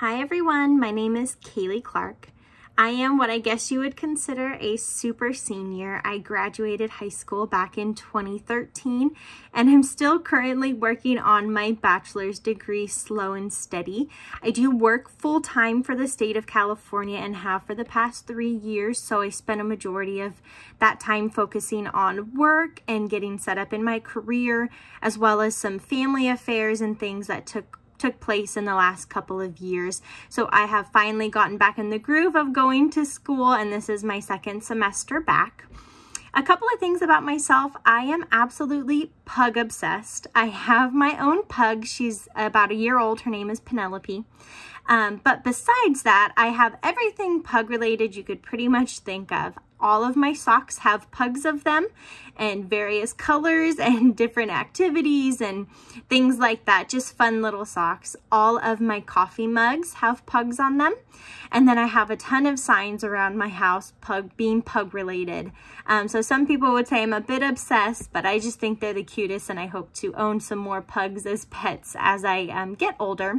Hi everyone, my name is Kaylee Clark. I am what I guess you would consider a super senior. I graduated high school back in 2013 and I'm still currently working on my bachelor's degree slow and steady. I do work full-time for the state of California and have for the past 3 years, so I spent a majority of that time focusing on work and getting set up in my career, as well as some family affairs and things that took place in the last couple of years. So I have finally gotten back in the groove of going to school, and this is my second semester back. A couple of things about myself. I am absolutely pug obsessed. I have my own pug. She's about a year old. Her name is Penelope. But besides that, I have everything pug related you could pretty much think of. All of my socks have pugs of them and various colors and different activities and things like that. Just fun little socks. All of my coffee mugs have pugs on them. And then I have a ton of signs around my house being pug related. So some people would say I'm a bit obsessed, but I just think they're the cutest, and I hope to own some more pugs as pets as I get older.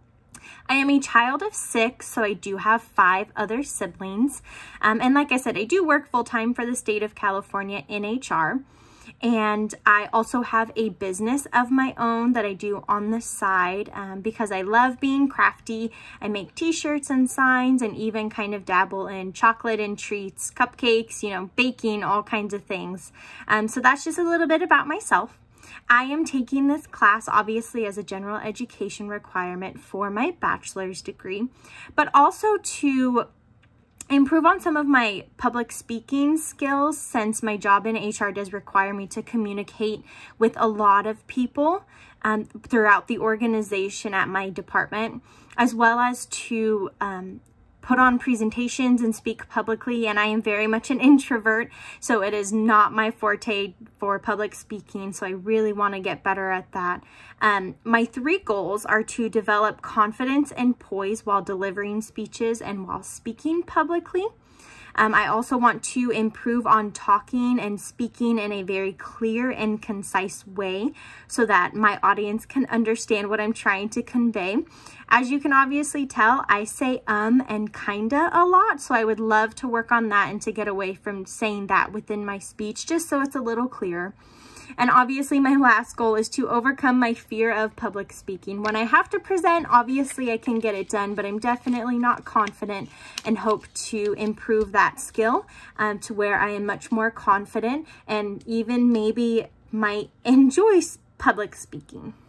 I am a child of 6, so I do have 5 other siblings. And like I said, I do work full-time for the state of California in HR. And I also have a business of my own that I do on the side because I love being crafty. I make t-shirts and signs and even kind of dabble in chocolate and treats, cupcakes, baking, all kinds of things. So that's just a little bit about myself. I am taking this class obviously as a general education requirement for my bachelor's degree, but also to improve on some of my public speaking skills, since my job in HR does require me to communicate with a lot of people throughout the organization at my department, as well as to put on presentations and speak publicly. And I am very much an introvert, so it is not my forte for public speaking, so I really want to get better at that. My 3 goals are to develop confidence and poise while delivering speeches and while speaking publicly. I also want to improve on talking and speaking in a very clear and concise way so that my audience can understand what I'm trying to convey. As you can obviously tell, I say and kinda a lot, so I would love to work on that and to get away from saying that within my speech, just so it's a little clearer. And obviously my last goal is to overcome my fear of public speaking. When I have to present, obviously I can get it done, but I'm definitely not confident, and hope to improve that skill to where I am much more confident and even maybe might enjoy public speaking.